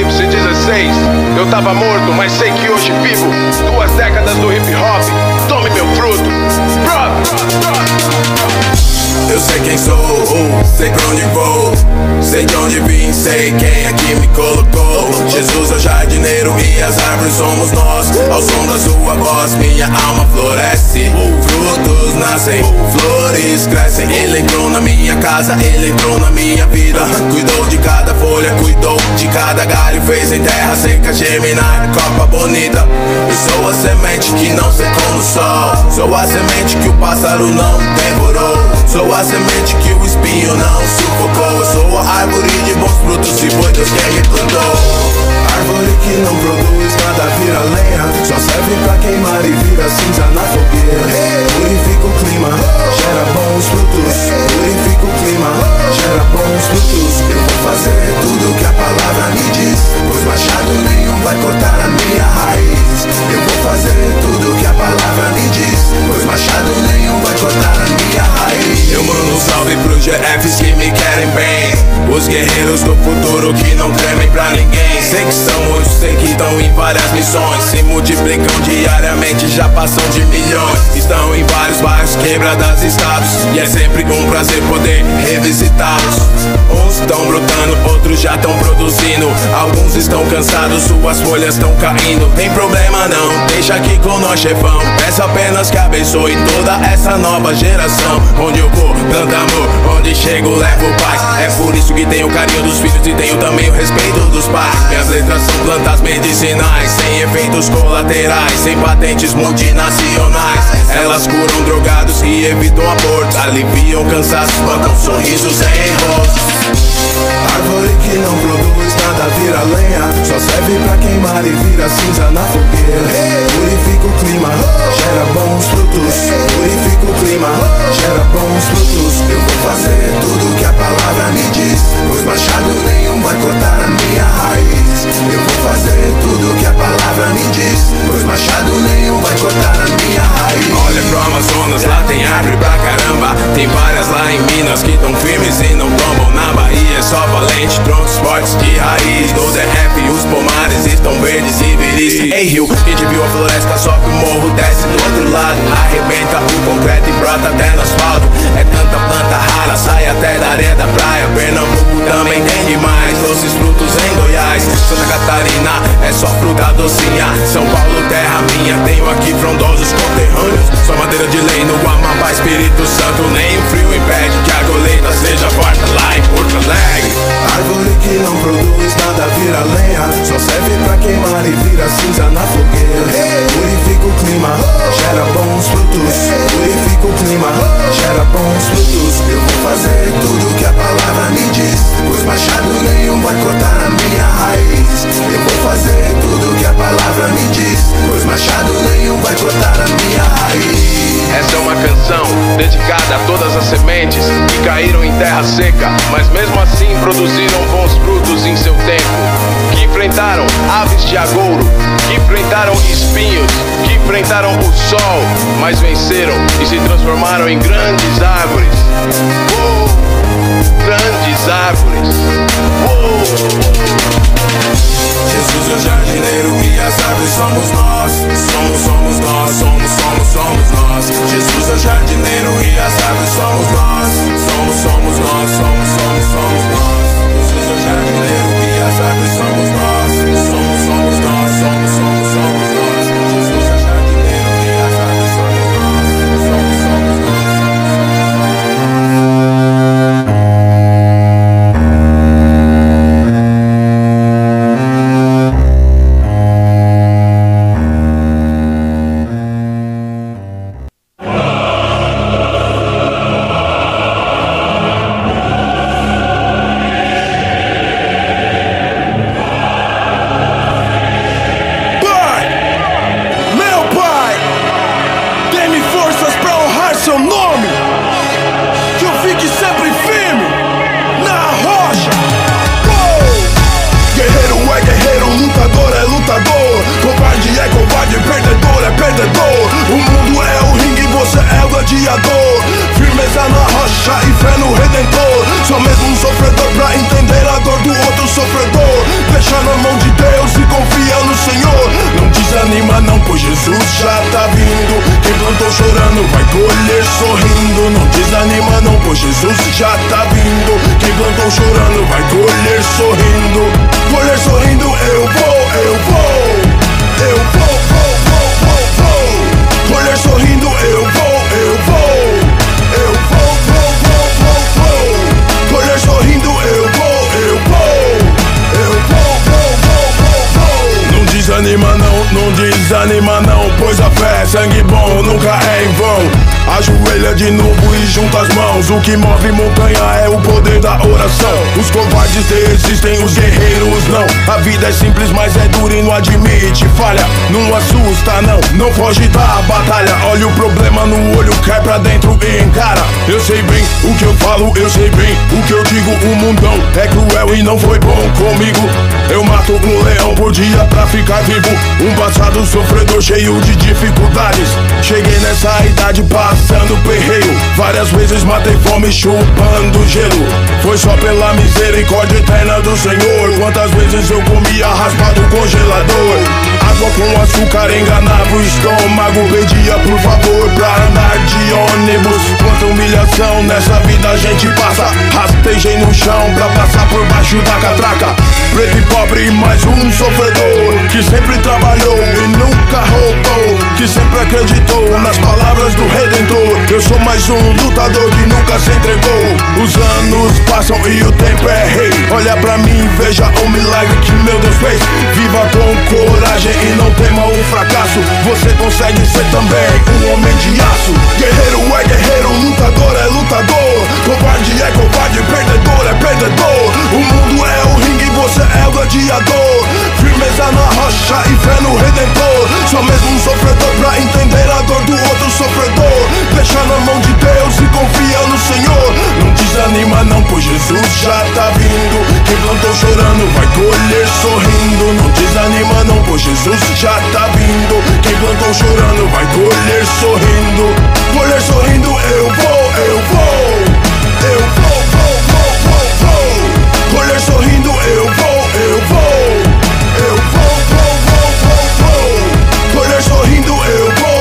Apocalipse 16. Eu tava morto, mas sei que hoje vivo. 2 décadas do hip hop, tome meu fruto. Eu sei quem sou, sei pra onde vou, sei de onde vim, sei quem aqui me colocou. Jesus é o jardineiro e as árvores somos nós. Ao som da sua voz minha alma floresce. Frutos nascem, flores crescem. Ele entrou na minha casa, ele entrou na minha vida. Cuidou de cada folha, cuidou de cada galho. Fez em terra seca germinar copa bonita. E sou a semente que não secou no sol. Sou a semente que o pássaro não devorou. Sou a semente que o espinho não sufocou. Eu sou a árvore de bons frutos, se foi Deus quem me plantou. Árvore que não produz nada vira lenha, só serve pra queimar e vira cinza na fogueira. Purifica o clima, gera bons frutos. Purifica o clima, gera bons frutos. Eu vou fazer tudo que a palavra me diz, pois machado nenhum vai cortar a minha raiz. Eu vou fazer tudo que a palavra me diz, pois machado nenhum vai cortar a minha raiz. Eu mando um salve pros GFs que me querem bem, os guerreiros do futuro que não tremem pra ninguém. Sei que são muitos, sei que estão em várias missões, se multiplicam diariamente, já passam de milhões. Estão em vários bairros, quebradas, estados, e é sempre um prazer poder revisitá-los. Uns estão brotando, outros já estão produzindo. Alguns estão cansados, suas folhas estão caindo. Tem problema não, deixa aqui com nós, chefão. Peço apenas que abençoe toda essa nova geração. Onde eu vou, planto amor, onde chego, levo paz. É por isso que tenho o carinho dos filhos e tenho também o respeito dos pais. Minhas letras são plantas medicinais, sem efeitos colaterais, sem patentes multinacionais. Elas curam drogados e evitam aborto, aliviam cansaços, plantam sorrisos sem rosto. Árvore que não produz nada vira lenha, só serve pra queimar e vira cinza na fogueira. Purifica o clima, gera bons frutos. Purifica o clima, gera bons frutos. Eu vou fazer tudo que a palavra me diz, pois machado nenhum vai cortar a minha raiz. Eu vou fazer tudo que a palavra me diz, pois machado nenhum vai cortar a minha raiz. Olha pro Amazonas, lá tem árvore pra caramba. Tem várias lá em Minas que tão firmes e não tombam. Na Bahia é só valente, troncos fortes de raiz. No DF os pomares estão verdes e viris. Ei Rio, quem te viu a floresta sobe o morro, desce do outro lado. Arrebenta o concreto e brota até no asfalto. É tanta planta rara, sai até da areia da praia. Pernambuco também tem demais, doces frutos em Goiás. Santa Catarina é só fruta docinha. São Paulo, terra minha, tenho aqui frondosos conterrâneos. Só madeira de lei no Amapá, Espírito Santo. Nem o frio impede que a colheita seja farta lá em Porto Alegre. Árvore que não produz nada vira lenha, só serve pra queimar e vira cinza na fogueira. Purifica o clima, gera bons frutos. Purifica o clima, gera bons frutos. Eu vou fazer tudo que a palavra me diz, pois machado nenhum vai cortar a minha raiz. Eu vou fazer tudo que a palavra me diz, pois machado nenhum vai cortar a minha raiz. Essa é uma canção dedicada a todas as sementes que caíram em terra seca, mas mesmo assim produziram bons frutos em seu tempo. Que enfrentaram aves de agouro, que enfrentaram espinhos, que enfrentaram o sol, mas venceram e se transformaram em grandes árvores. Grandes árvores. Jesus é o jardineiro e as árvores somos nós. Somos nós, somos nós. Jesus é o jardineiro e as árvores somos nós. Somos nós, somos nós. Jesus é o jardineiro e as árvores somos nós. Somos nós, somos nós. Jesus é o jardineiro e as árvores somos nós. Somos nós. Jesus já tá vindo. Quem plantou chorando vai colher sorrindo. Colher sorrindo, eu vou. Colher sorrindo, eu vou. Colher sorrindo, eu vou. Não desanima não, pois a fé é sangue bom, nunca é em vão. Ajoelha de novo e junta as mãos. O que move montanha é o poder da oração. Os covardes desistem, os guerreiros não. A vida é simples, mas é dura e não admite falha. Não assusta não foge da batalha. Olha o problema no olho, cai pra dentro e encara. Eu sei bem o que eu falo, eu sei bem o que eu digo. O mundão é cruel e não foi bom comigo. Eu mato um leão por dia pra ficar vivo. Um passado sofredor cheio de dificuldades. Cheguei nessa idade passando perreio. Várias vezes matei fome chupando gelo. Foi só pela misericórdia eterna do Senhor. Quantas vezes eu comia raspado congelador. Água com açúcar enganava o estômago. Pedia por favor pra andar de ônibus. Quanta humilhação nessa vida a gente passa. Rastejei no chão pra passar por baixo da catraca. Preto e pobre, mais um sofredor que sempre trabalhou e nunca roubou, que sempre acreditou nas palavras do Redentor. Eu sou mais um lutador que nunca se entregou. Os anos passam e o tempo é rei. Olha pra mim, veja o milagre que meu Deus fez. Viva com coragem e não tema o fracasso. Você consegue ser também um homem de aço. Guerreiro é guerreiro, lutador é lutador. Covarde é covarde, perdedor é perdedor. O mundo é o ringue, você é o gladiador. Firmeza na rocha e fé no Redentor. Só mesmo um sofredor pra entender a dor do outro sofredor. Deixa na mão de Deus e confia no Senhor. Não desanima não, pois Jesus já tá vindo. Quem plantou chorando vai colher sorrindo. Não desanima não, pois Jesus já tá vindo. Quem plantou chorando vai colher sorrindo. Colher sorrindo, eu vou. Colher sorrindo, eu vou. Colher sorrindo, eu vou.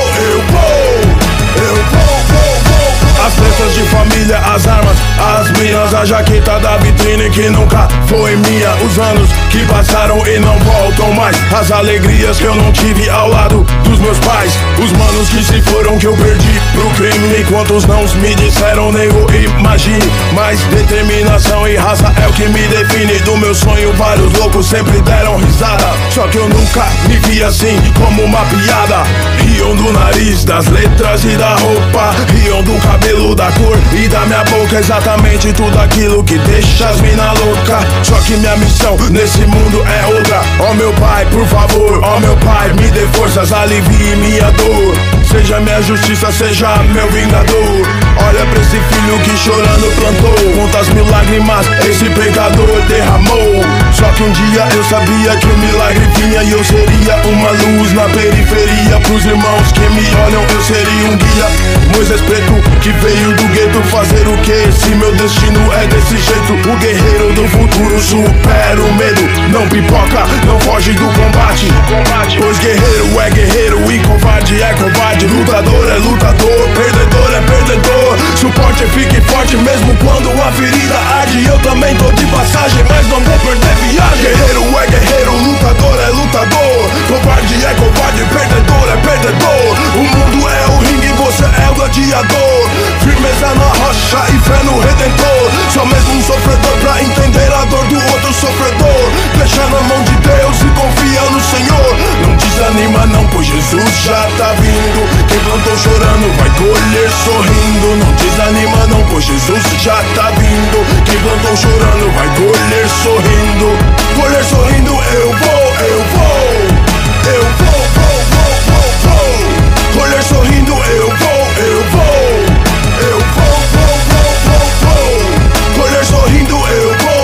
As tretas de família, as armas, as minas, a jaqueta da vitrine que nunca foi minha. Os anos que passaram e não voltam mais. As alegrias que eu não tive ao lado dos meus pais. Os manos que se foram que eu perdi pro crime. Quantos nãos me disseram nego, imagine. Mas determinação e raça é o que me define. Do meu sonho vários loucos sempre deram risada. Só que eu nunca me vi assim como uma piada. Riam do nariz, das letras e da roupa. Riam do cabelo, da cor e da minha boca. Exatamente tudo aquilo que deixa as mina louca. Só que minha missão nesse mundo é outra. Ó meu pai, por favor, ó meu pai, me dê forças, alivie minha dor. Seja minha justiça, seja meu vingador. Olha pra esse filho que chorando plantou. Quantas mil lágrimas esse pecador derramou. Só que um dia eu sabia que o milagre vinha e eu seria uma luz na periferia. Pros irmãos que me olham eu seria um guia. Moisés preto que veio do gueto fazer o que? Se meu destino é desse jeito. O guerreiro do futuro supera o medo. Não pipoca, não foge do combate. Pois guerreiro é guerreiro e covarde é covarde. Lutador é lutador, perdedor é perdedor. Suporte, fique forte mesmo quando a ferida arde. Eu também tô de passagem, mas não vou perder viagem. Guerreiro é guerreiro, lutador é lutador. Covarde é covarde, perdedor é perdedor. O mundo é o ringue, você é o gladiador. Firmeza na rocha e fé no Redentor. Só mesmo um sofredor pra entender a dor do outro sofredor. Deixa na mão de Deus e confia no Senhor. Não desanima não, pois Jesus já tá vindo. Quem plantou chorando vai colher sorrindo. Não desanima não, pois Jesus já tá vindo. Quem plantou chorando vai colher sorrindo. Colher sorrindo, eu vou. Colher sorrindo, eu vou. Colher sorrindo, eu vou.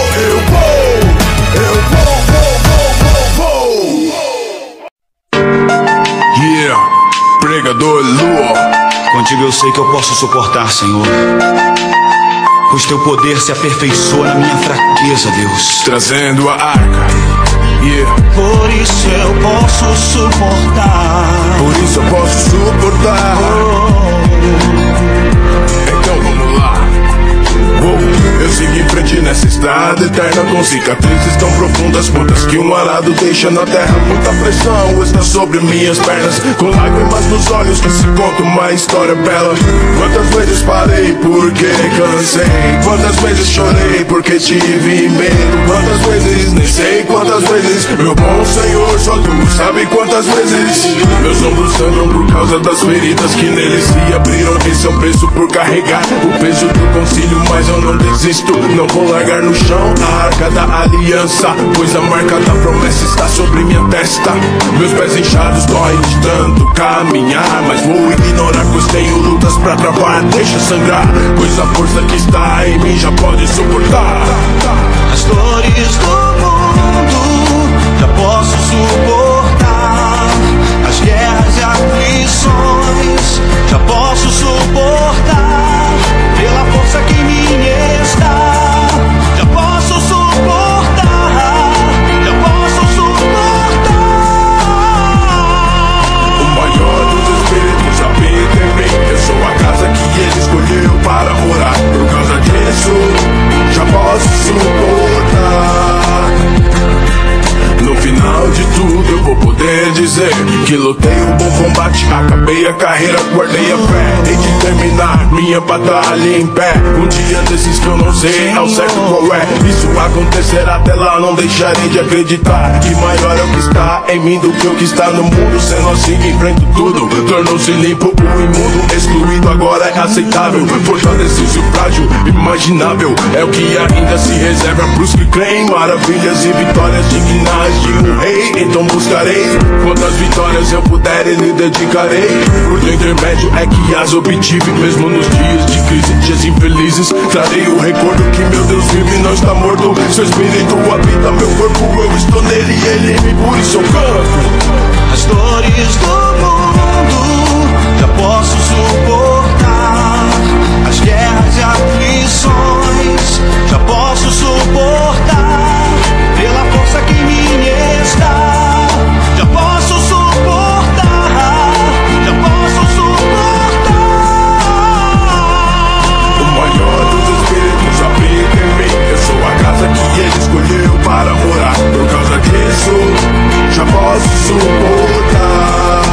Yeah, pregador Lua. Contigo eu sei que eu posso suportar, Senhor, pois teu poder se aperfeiçoa na minha fraqueza, Deus. Trazendo a arca. Yeah. Por isso eu posso suportar. Por isso eu posso suportar. Então vamos lá. Eu sigo em frente nessa estrada eterna, com cicatrizes tão profundas quantas que um arado deixa na terra. Muita pressão está sobre minhas pernas, com lágrimas nos olhos que se conta uma história bela. Quantas vezes parei porque cansei, quantas vezes chorei porque tive medo, quantas vezes, nem sei quantas vezes. Meu bom Senhor, só Tu sabe quantas vezes. Meus ombros sangram por causa das feridas que neles se abriram. Esse é o preço por carregar o peso do concílio, mas eu não desisto, não vou largar no chão a arca da aliança, pois a marca da promessa está sobre minha testa. Meus pés inchados doem de tanto caminhar, mas vou ignorar, pois tenho lutas pra travar. Deixa sangrar, pois a força que está em mim já pode suportar as dores do mundo, já posso suportar as guerras e aflições, já posso suportar pela força que em mim está. Já posso suportar, já posso suportar. O maior dos espíritos habita em mim. Eu sou a casa que Ele escolheu para morar. Por causa disso, já posso suportar. No final de tudo eu vou poder dizer que lutei um bom combate, acabei a carreira, guardei a fé, hei de terminar minha batalha em pé. Um dia desses que eu não sei ao certo qual é, isso acontecerá, até lá não deixarei de acreditar que maior é o que está em mim do que o que está no mundo. Sendo assim enfrento tudo, tornou-se limpo o imundo, excluído agora é aceitável, fortaleceu-se o frágil, imaginável é o que ainda se reserva pros que creem. Maravilhas e vitórias dignas de um rei, então buscarei quantas vitórias eu puder e lhe dedicarei. Por do intermédio é que as obtive, mesmo nos dias de crise, dias infelizes. Trarei o recordo que meu Deus vive e não está morto. Seu espírito habita meu corpo, eu estou nele e ele em mim, por isso eu canto. As dores do mundo já posso suportar, as guerras e aflições já posso suportar pela força que em mim está. Já posso suportar, já posso suportar. O maior dos espíritos habita em mim. Eu sou a casa que Ele escolheu para morar. Por causa disso, já posso suportar.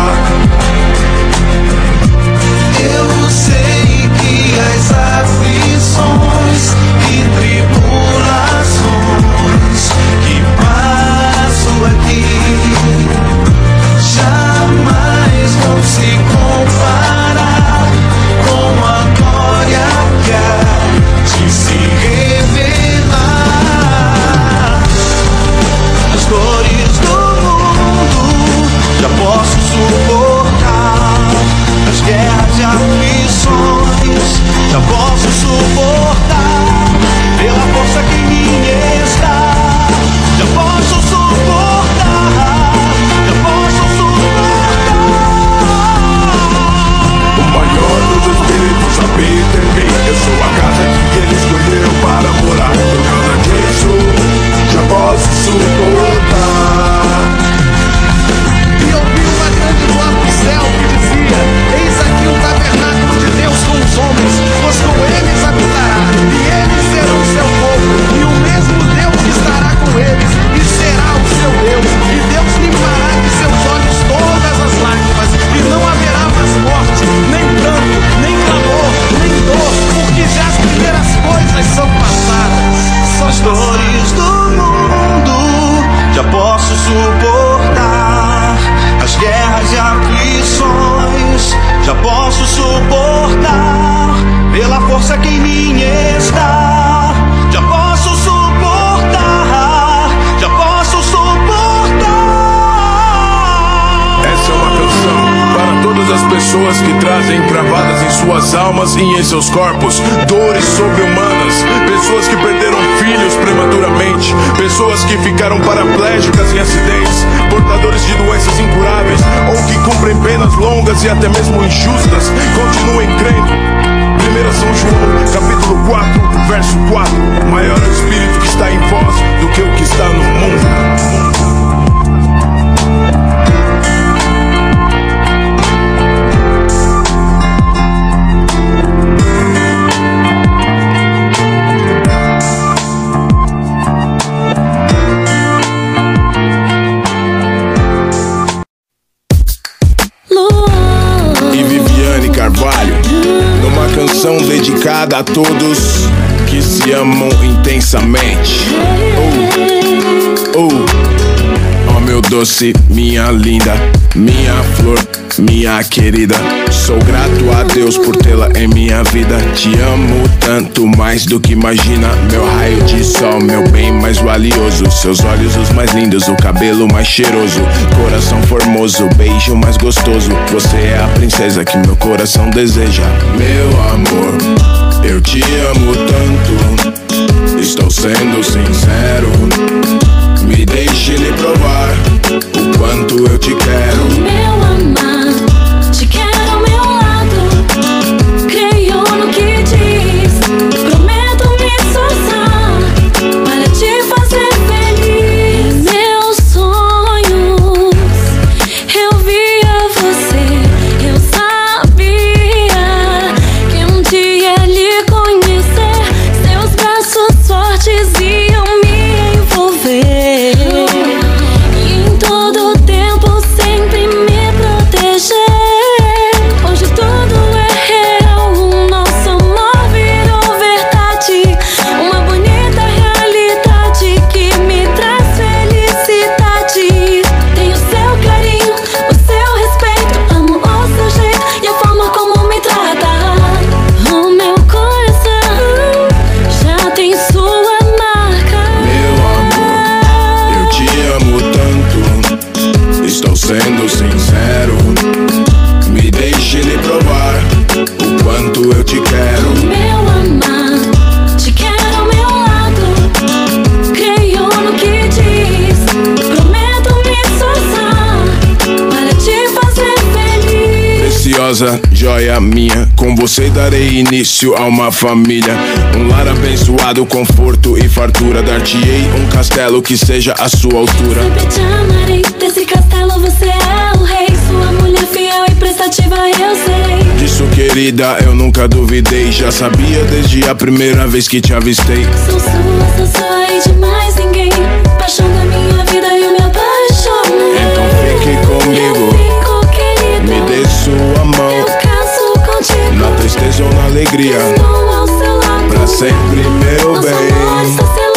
Eu sei que as aflições e tribulações que passo aqui jamais vão se comparar com a glória que há de se revelar. As dores do mundo já posso suportar, as guerras e aflições já posso suportar pela força que em mim está. Já posso suportar, já posso suportar. O maior dos espíritos habita em mim. Eu sou a casa que Ele escolheu para morar. Por causa disso, já posso suportar. E ouvi uma grande voz do céu que dizia: eis aqui o tabernáculo de Deus com os homens, pois com eles habitará, e eles serão seu povo, e o mesmo Deus estará com eles, e será o seu Deus, e Deus limpará de seus olhos todas as lágrimas, e não haverá mais morte, nem pranto, nem clamor, nem dor, porque já as primeiras coisas são passadas. As dores do mundo já posso suportar, as guerras e aflições já posso suportar pela força que em mim está. Já posso suportar, já posso suportar. Essa é uma canção para todas as pessoas que trazem travadas em suas almas e em seus corpos dores sobre-humanas, pessoas que perderam filhos prematuramente, pessoas que ficaram paraplégicas em acidentes, portadores de doenças incuráveis ou que cumprem penas longas e até mesmo injustas. Continuem crendo. 1 São João, capítulo 4, verso 4. Maior é o Espírito que está em vós do que o que está no mundo. dedicada a todos que se amam intensamente. Oh meu doce, minha linda, minha flor, minha querida. Sou grato a Deus por tê-la em minha vida. Te amo tanto, mais do que imagina. Meu raio de sol, meu bem mais valioso. Seus olhos os mais lindos, o cabelo mais cheiroso, coração formoso, beijo mais gostoso. Você é a princesa que meu coração deseja. Meu amor, eu te amo tanto, estou sendo sincero. Me deixe lhe provar o quanto eu te quero. Meu amar, te quero ao meu lado. Creio no que diz, prometo me esforçar para te fazer feliz. Meus sonhos, eu via você, eu sabia que um dia lhe conhecer, seus braços fortes iam me envolver. Sendo sincero, me deixe lhe provar o quanto eu te quero. Meu amar, te quero ao meu lado. Creio no que diz, prometo me esforçar para te fazer feliz. Preciosa joia minha, com você darei início a uma família. Um lar abençoado, conforto e fartura. Dar-te-ei um castelo que seja a sua altura. Sempre te amarei, desse castelo você é o rei. Sua mulher fiel e prestativa eu serei. Disso, querida, eu nunca duvidei. Já sabia desde a primeira vez que te avistei. Sou sua e de mais ninguém. Paixão da minha vida, eu me apaixonei. Então fique comigo, me dê sua mão. Eu caso contigo, na tristeza ou na alegria, estou ao seu lado. pra sempre, meu Nosso bem. amor está selado.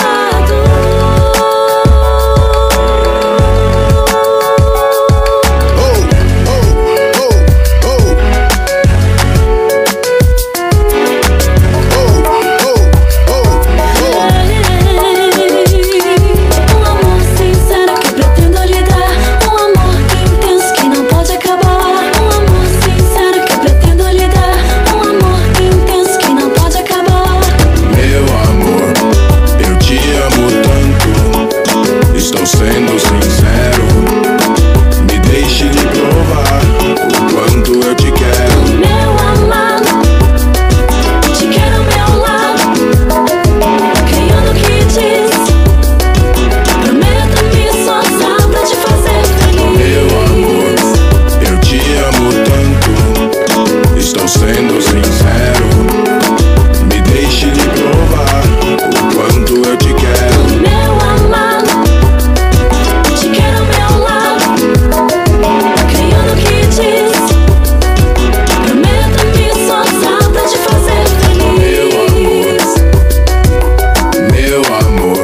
Sendo sincero, me deixe lhe provar o quanto eu te quero. Meu amado, te quero ao meu lado. Creio no que diz, prometo me esforçar pra te fazer feliz. Meu amor, eu te amo tanto, estou sendo sincero. Me deixe lhe provar o quanto eu te quero. Meu amado, te quero ao meu lado. Creio no que diz, prometo me esforçar pra te fazer feliz. Meu amor,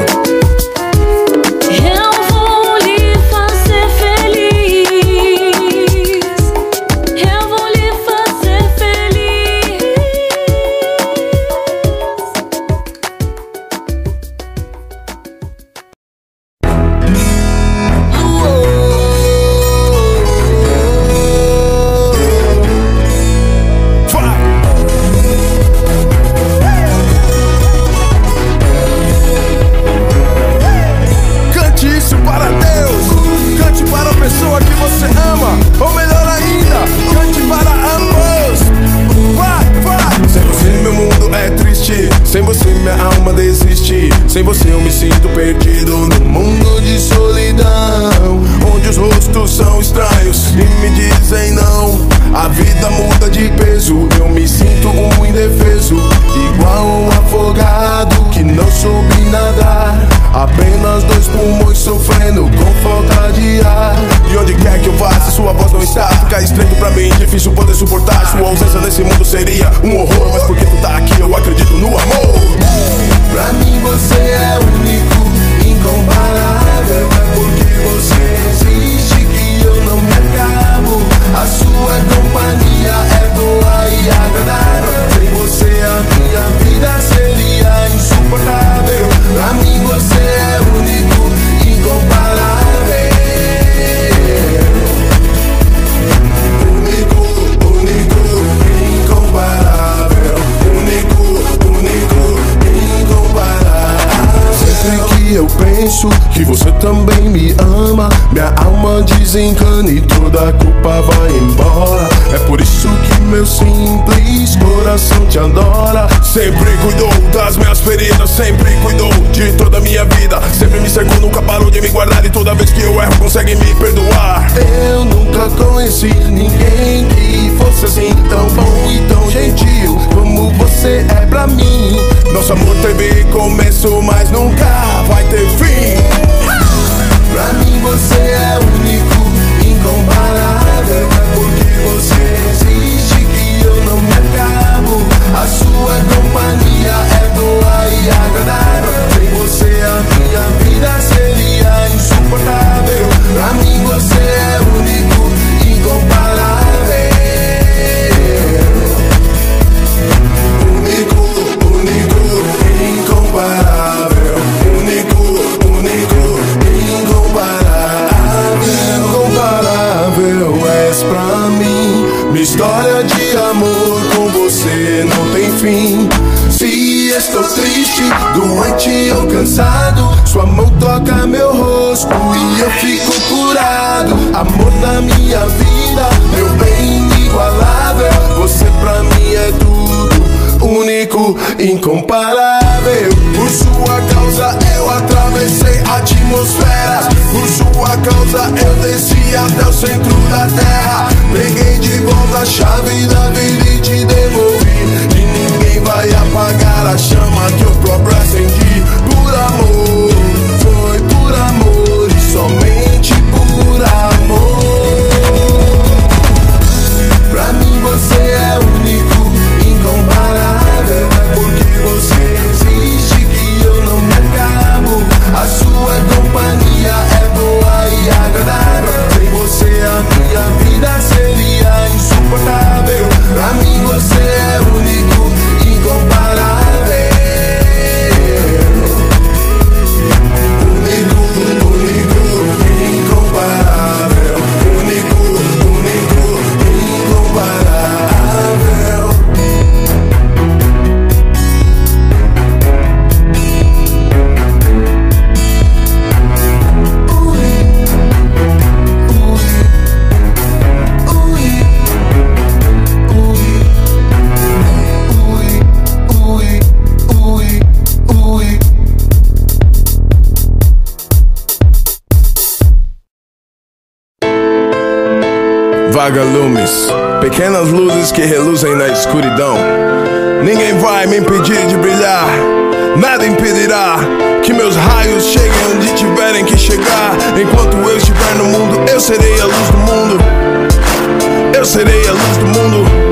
Eu vou lhe fazer feliz. Eu vou lhe fazer feliz. Cante isso para Deus, cante para a pessoa que você ama, ou melhor ainda, cante para ambos. Vai! Sem você meu mundo é triste, sem você minha alma desiste. Sem você eu me sinto perdido no mundo de solidão, onde os rostos são estranhos e me dizem não. A vida muda de peso, eu me sinto um indefeso, igual um afogado que não soube nadar. Apenas dois pulmões sofrendo com falta de ar. E onde quer que eu vá, se sua voz não está, fica estreito pra mim, difícil poder suportar. Sua ausência nesse mundo seria um horror, mas porque tu tá aqui eu acredito que eu penso que você também me ama. Minha alma desencana e toda a culpa vai embora. É por isso que meu simples coração te adora. Sempre cuidou das minhas feridas, sempre cuidou de toda a minha vida. Sempre me cercou, nunca parou de me guardar. E toda vez que eu erro consegue me perdoar. Eu nunca conheci ninguém que fosse assim, tão bom e tão gentil como você é pra mim. Nosso amor teve começo, mas nunca vai ter fim. Pra mim você é único, incomparável. É porque você existe que eu não me acabo. A sua companhia é boa e agradável. Sem você a minha vida seria insuportável. Pra mim você é único, incomparável. Pra mim, minha história de amor com você não tem fim. Se estou triste, doente ou cansado, sua mão toca meu rosto e eu fico curado. Amor da minha vida, meu bem inigualável. Você pra mim é tudo, único, incomparável. Por sua causa eu atravessei atmosferas. Por sua causa eu desci até o centro da terra. Peguei de volta a chave da vida e te devolvi. E ninguém vai apagar a chama que eu próprio acendi. Por amor, foi por amor e somente por amor. Pra mim você é único, incomparável. É porque você existe que eu não me acabo. A sua companhia é boa e agradável. Sem você a minha vida seria insuportável. Pra mim você é único, incomparável. Único, único, incomparável. Único, único, incomparável. Vagalumes, pequenas luzes que reluzem na escuridão. Ninguém vai me impedir de brilhar, nada impedirá que meus raios cheguem onde tiverem que chegar. Enquanto eu estiver no mundo, eu serei a luz do mundo. Eu serei a luz do mundo.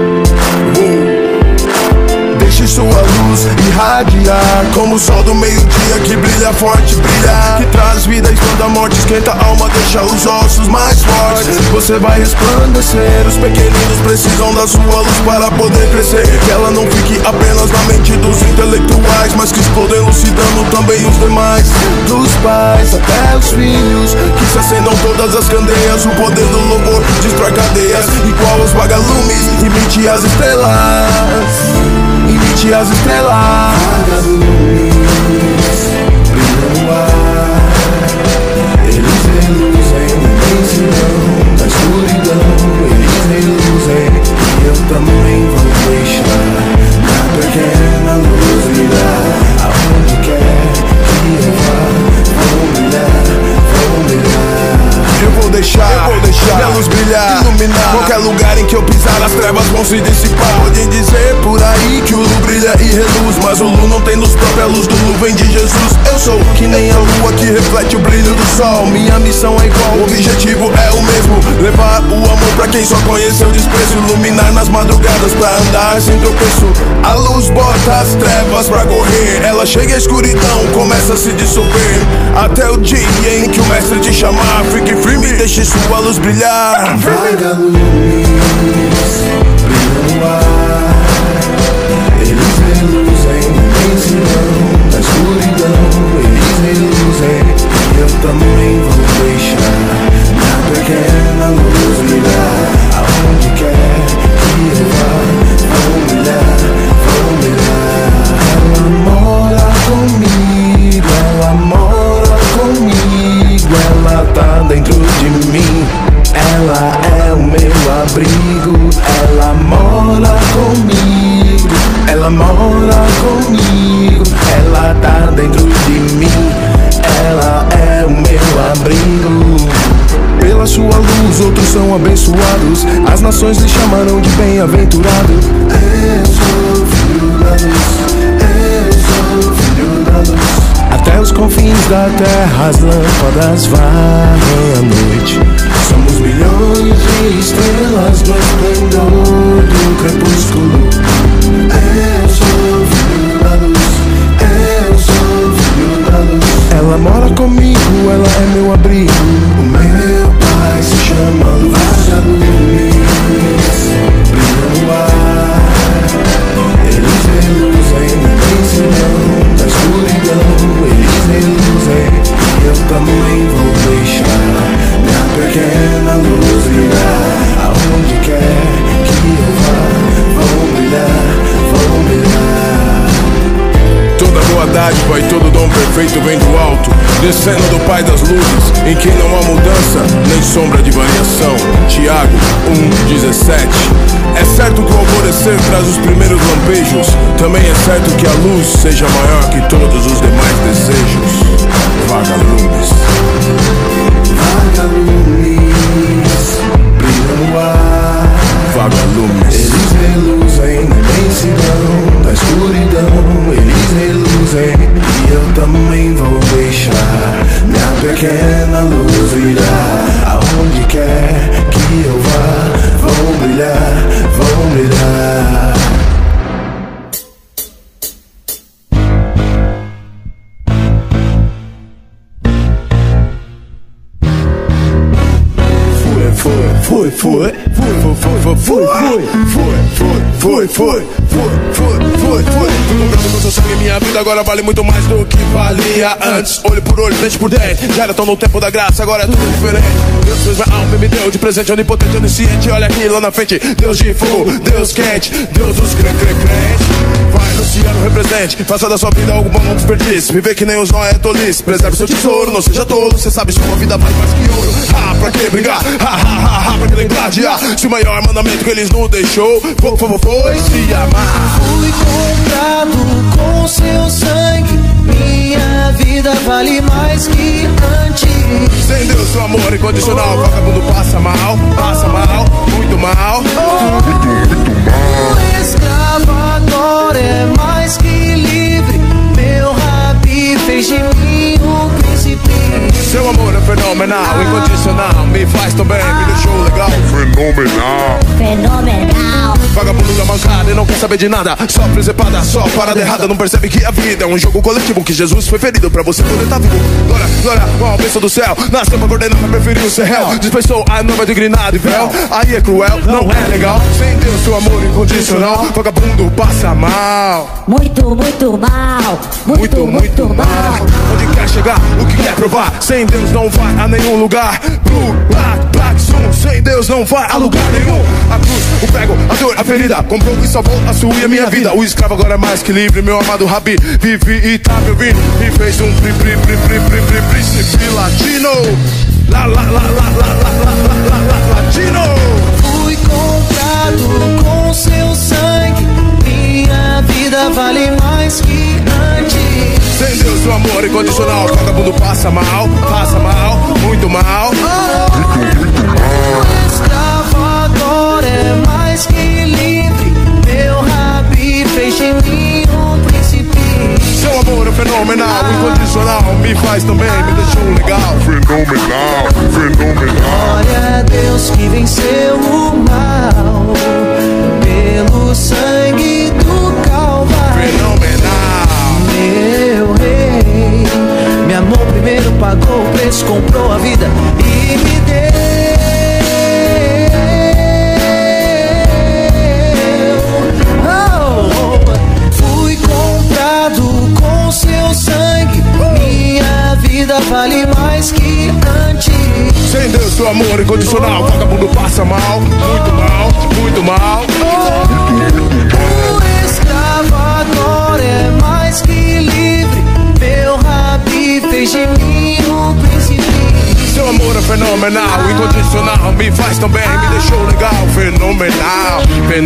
Deixe sua luz irradiar como o sol do meio-dia que brilha forte, brilha, que traz vida, espanta a morte, esquenta a alma, deixa os ossos mais fortes. Você vai resplandecer, os pequeninos precisam da sua luz para poder crescer. Que ela não fique apenas na mente dos intelectuais, mas que explodem elucidando também os demais. Dos pais até os filhos, que se acendam todas as candeias. O poder do louvor destrói cadeias, igual aos vagalumes, imite as estrelas. Imite as estrelas. Vagalumes brilham no ar. Eles reluzem na imensidão, na escuridão. Eles reluzem e eu também vou deixar na pequena luz brilhar. Aonde quer que eu vá, vou brilhar, vou brilhar. Eu vou deixar minha luz brilhar, iluminar qualquer lugar em que eu pisar, as trevas vão se dissipar. Podem dizer por aí que o Lu brilha e reluz, mas o Lu não tem luz própria, a luz do Lu vem de Jesus. Eu sou que nem a lua que reflete o brilho do sol. Minha missão é igual, o objetivo é o mesmo: levar o amor pra quem só conheceu o desprezo. Iluminar nas madrugadas pra andar sem tropeço. A luz bota as trevas pra correr, ela chega à escuridão, começa a se dissolver, até o dia em que o mestre te chamar. Fique firme, deixe sua luz brilhar. Vagalumes brilham no ar. Eles reluzem na imensidão, na escuridão. Eles reluzem e eu também vou deixar na pequena luz brilhar. Aonde quer que eu vá, vou brilhar, vou brilhar. Ela mora comigo, ela mora abençoados, as nações lhe chamarão de bem-aventurado. Eu sou filho da luz, eu sou filho da luz. Até os confins da terra as lâmpadas varrem a noite. Somos milhões de estrelas no esplendor do crepúsculo. Eu sou filho da luz, eu sou filho da luz. Ela mora comigo, ela é meu abrigo. O meu pai se chama Luz. A luz brilha no ar. Eles reluzem na imensidão da escuridão. Eles reluzem e eu também vou deixar minha pequena luz brilhar. Aonde quer que eu vá, vou brilhar, vou brilhar. Toda boa dádiva e todo dom perfeito vem do alto, descendo do Pai das luzes, em quem não há mudança, nem sombra de variação. Tiago 1,17. É certo que o alvorecer traz os primeiros lampejos, também é certo que a luz seja maior que todos os demais desejos. Vagalumes, vagalumes, brilham no ar. Vagalumes, eles reluzem na imensidão da escuridão. Eles reluzem e eu também vou deixar minha pequena luz brilhar. Aonde quer que eu vá, vou brilhar, vou brilhar. Foi. Com seu sangue minha vida agora vale muito mais do que valia antes. Olho por olho, dente por dente. Já era tão no tempo da graça, agora é tudo diferente. Deus fez minha alma e me deu de presente onipotente, onisciente. Olha aqui lá na frente, Deus de fogo, Deus quente, Deus dos crentes. Vai Luciano, represente, faça da sua vida algo bom, não desperdício. Viver que nem os Noé é tolice. Preserve seu tesouro, não seja tolo. Cê sabe sua vida vale mais que ouro. Ah, pra que brigar? Pra que gladiar? Se o maior mandamento que eles nos deixou foi se amar. Fui comprado com seu sangue, minha vida vale mais que antes. Sem Deus, seu amor incondicional, vagabundo passa mal, muito mal. O escravo agora é mais que livre, meu rabi fez de mim um príncipe. Seu amor é fenomenal, incondicional, me faz tão bem, me deixou legal. Fenomenal. Vagabundo da mancada e não quer saber de nada, só presepada, só parada errada. Não percebe que a vida é um jogo coletivo, que Jesus foi ferido pra você poder estar vivo. Glória, com a bênção do céu, nasceu pra coordenar, mas preferiu ser réu. Dispensou a nova dignidade, véu. Aí é cruel, não é legal. Sem Deus, seu amor incondicional, vagabundo passa mal. Muito mal. Muito mal. Onde quer chegar, o que quer provar, sem Deus não vai a nenhum lugar. Blue, black, zoom, sem Deus não vai a lugar nenhum. A cruz, o prego, a dor, a ferida, comprou e salvou a sua e a minha vida. O escravo agora é mais que livre, meu amado Rabi vive e tá me ouvindo. E fez um príncipe latino. Latino. Fui comprado com seu sangue, minha vida vale mais que antes. Sem Deus, seu amor incondicional, vagabundo passa mal, muito mal. O escravo agora é mais que livre, meu rabi fez de mim um príncipe. Seu amor é fenomenal, incondicional, me faz também, me deixou legal. Fenomenal. Glória a Deus que venceu o mal pelo sangue do Calvário. Fenomenal. Meu rei, me amou primeiro, pagou o preço, comprou a vida e me deu. Fui comprado com seu sangue, minha vida vale mais que antes. Sem Deus, seu amor incondicional, vagabundo passa mal, muito mal. O escravo agora é mais que livre, meu rabi fez de mim um príncipe. Seu amor é fenomenal, incondicional, me faz tão bem, me deixou legal.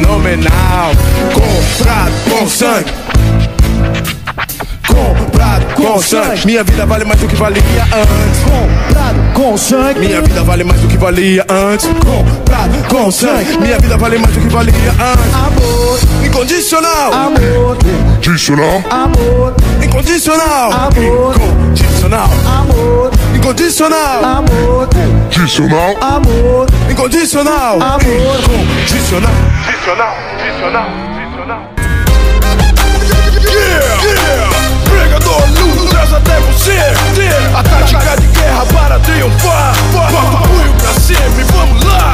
Fenomenal. Comprado com sangue, comprado com sangue. Minha vida vale mais do que valia antes. Comprado com sangue. Minha vida vale mais do que valia antes. Comprado com sangue. Minha vida vale mais do que valia antes. Amor incondicional. Amor Incondicional. Amor Incondicional. Amor Incondicional. Amor Incondicional. Amor Incondicional. Amor Incondicional. Amor Incondicional. Yeah! Pregador luto, traz até você. A tática de guerra para triunfar. Bota o punho pra cima e vamos lá.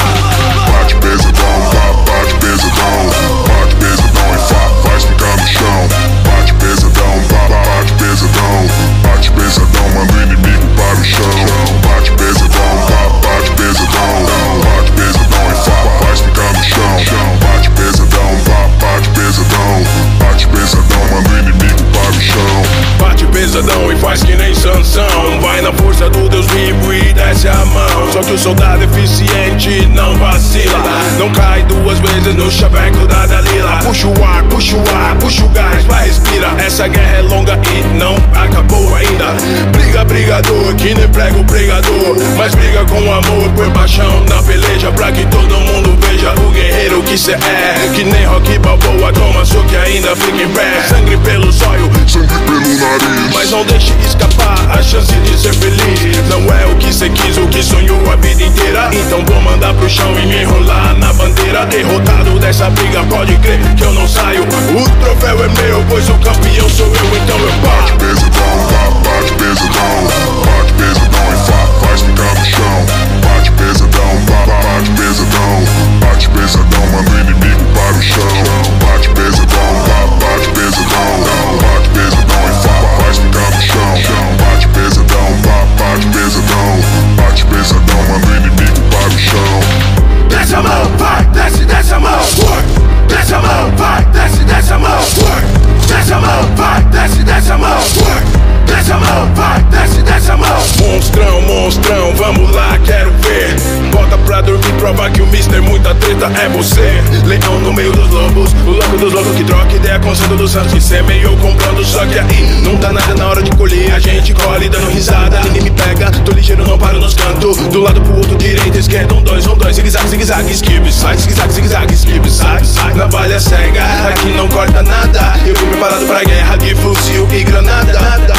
Bate pesadão, bate pesadão. Bate pesadão e faz ficar no chão. Bate pesadão, bate pesadão. Bate pesadão, manda o inimigo para o chão. Bate pesadão, bate pesadão. Bate pesadão e faz ficar no chão. Bate pesadão, bate pesadão. Bate pesadão, manda o inimigo para o chão. Bate pesadão e faz que nem Sansão. Vai na força do Deus vivo e desce a mão. Só que o soldado eficiente não vacila. Não cai duas vezes no chaveco da Dalila. Puxa o ar, puxa o gás, vai respira. Essa guerra é longa e não acabou ainda. Briga, brigador, que nem prega o pregador. Mas briga com amor, por paixão na peleja. Pra que todo mundo veja o guerreiro que cê é. Que nem Rocky Balboa, toma soco e ainda fica em pé. Sangue pelo zóio, sangue pelo nariz. mas não deixe escapar a chance de ser feliz. Não é o que cê quis, o que sonhou a vida inteira. Então vou mandar pro chão e me enrolar na bandeira. Derrotado dessa briga, pode crer que eu não saio. O troféu é meu, pois o campeão sou eu, então eu Bate paro. pesadão, bate pesadão. Bate pesadão e faz ficar no chão. Bate pesadão, bate pesadão. Bate pesadão, manda o inimigo para o chão. Bate pesadão, bate pesadão. Bate pesadão e faz ficar no chão. Bate pesadão, bate pesadão. Bate pesadão, manda o inimigo para o chão. Desce a mão, vai, desce a mão. Desce a mão, vai, desce a mão. Desce a mão, vai, desce a mão. Desce a mão, vai, desce a mão. Monstrão, monstrão, vamos lá, quero ver. Bota pra dormir, prova que o mister muita treta é você. Leão no meio dos lobos, o louco dos loucos que troca ideia com o santo dos santos que semeou comprando. Só que aí não tá nada na hora de colher. A gente colhe dando risada, ninguém me pega. Tô ligeiro, não paro nos cantos. Do lado pro outro, direita, esquerda, um, dois, zigue-zague, zigue-zague, esquive, sai, zigue-zague, zigue-zague, esquive, sai. Navalha cega, aqui não corta nada. Eu vim preparado pra guerra de fuzil e granada.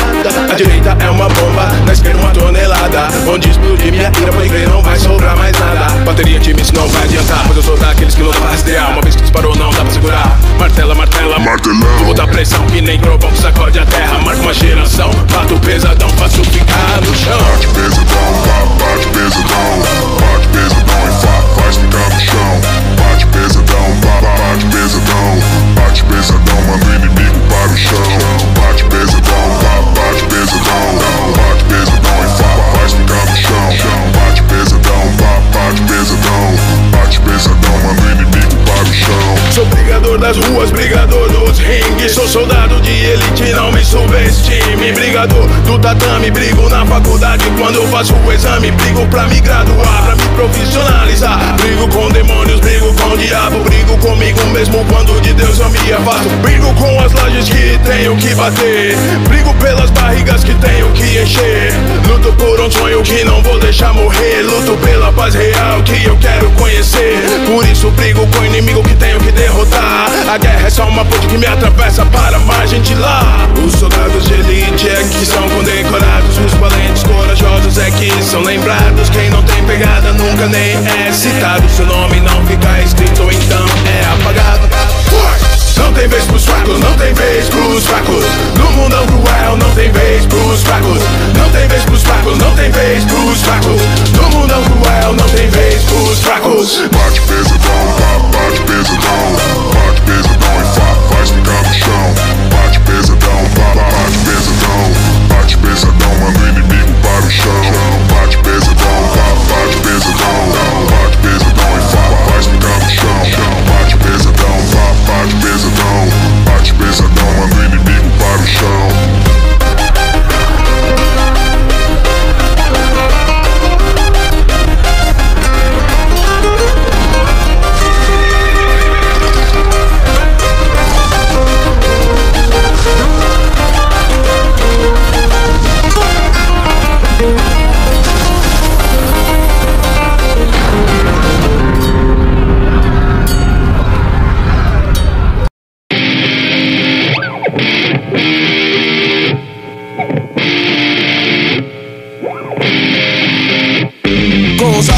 A direita é uma bomba, na esquerda uma tonelada. Onde explodir minha ira, pode crer, não vai sobrar mais nada. Bateria time, isso não vai adiantar, pois eu sou daqueles que lutam pra rastrear. Uma vez que disparou, não dá pra segurar. Martela, martela, Martelão. vou botar pressão que nem trovão que sacode a terra. Marca uma geração, bato pesadão, faço ficar no chão. Bate pesadão, bate pesadão. Bate pesadão e faz ficar no chão. Bate pesadão, bate pesadão. Bate pesadão, manda o inimigo para o chão. Bate pesadão, bate pesadão. Bate pesadão e faz ficar no chão. Bate pesadão, bate pesadão. Bate pesadão, manda o inimigo para o chão. Sou brigador das ruas, brigador dos ringues. Sou soldado de elite, não me subestime. Brigador do tatame, brigo na faculdade. Quando eu faço o exame, brigo pra me graduar, pra me profissionalizar. Brigo com demônios, brigo com o diabo. Brigo comigo mesmo quando de Deus eu me afasto. Brigo com as lajes que tenho que bater. Brigo pelas barrigas que tenho que encher. Luto por um sonho que não vou deixar morrer. Luto pela paz real que eu quero conhecer. Por isso brigo com o inimigo que tenho que derrotar. A guerra é só uma ponte que me atravessa para a margem de lá. Os soldados de elite é que são condecorados. Os valentes corajosos é que são lembrados. Quem não tem pegada nunca nem é citado. Seu nome não fica escrito, então é apagado. Não tem vez pros fracos, não tem vez pros fracos. No mundão cruel não tem vez pros fracos. Não tem vez pros fracos, não tem vez pros fracos. No mundão cruel não tem vez pros fracos. Bate pesadão, bate pesadão. Bate pesadão e faz ficar no chão. Bate pesadão, bate pesadão. Bate pesadão, manda o inimigo para o chão. Bate pesadão, bate pesadão. Bate pesadão e faz ficar no chão. Bate pesadão, bate pesadão. Bate pesadão, manda o inimigo para o chão.